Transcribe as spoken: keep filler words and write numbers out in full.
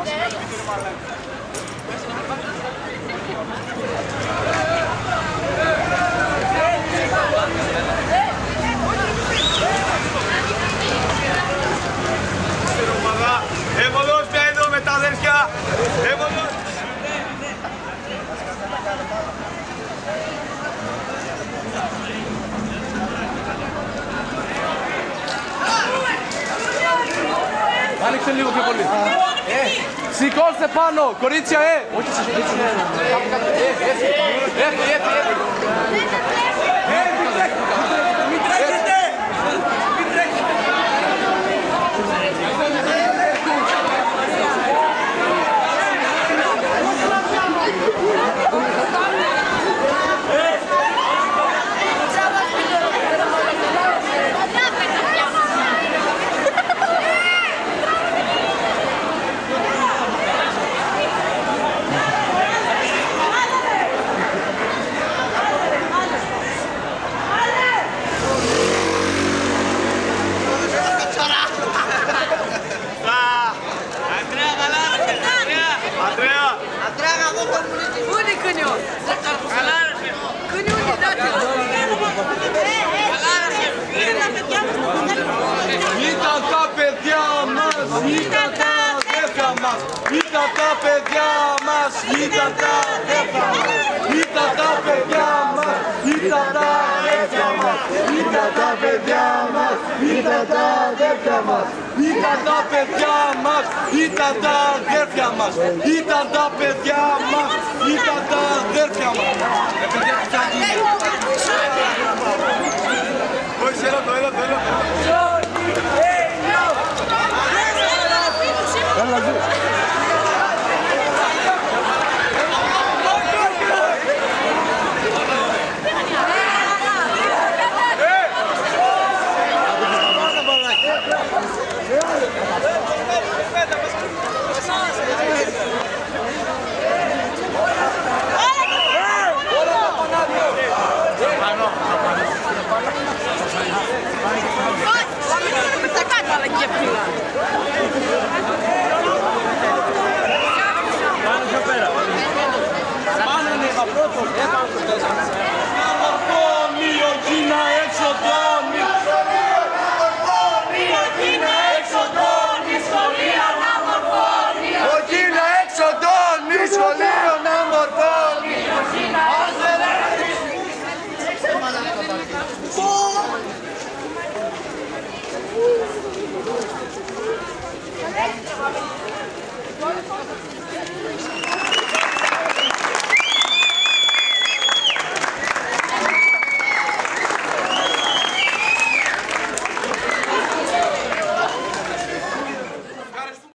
Εύωλος, μια εδώ με τα αδέρφια. Εύωλος. Άνοιξε λίγο πιο πολύ. Ε, σηκώστε πάνω, κορίτσια, ε! Όχι, σηκώστε. Ε, έτσι, έτσι, έτσι, έτσι. Ε, μην τρέχετε, μην τρέχετε! Μην τρέχετε! Ήταν τα παιδιά μας, ήταν τα αδέρφια μας, ήταν τα παιδιά μας, ήταν τα αδέρφια μας, ήταν τα παιδιά μας, ήταν τα αδέρφια μας, ήταν τα παιδιά μας, ήταν τα αδέρφια μας, ήταν τα παιδιά μας, ήταν τα αδέρφια μας, ήταν τα παιδιά μας, ήταν τα αδέρφια μας. Όχι, έλα το, έλα το, έλα το. Έλα ζει. Thank you.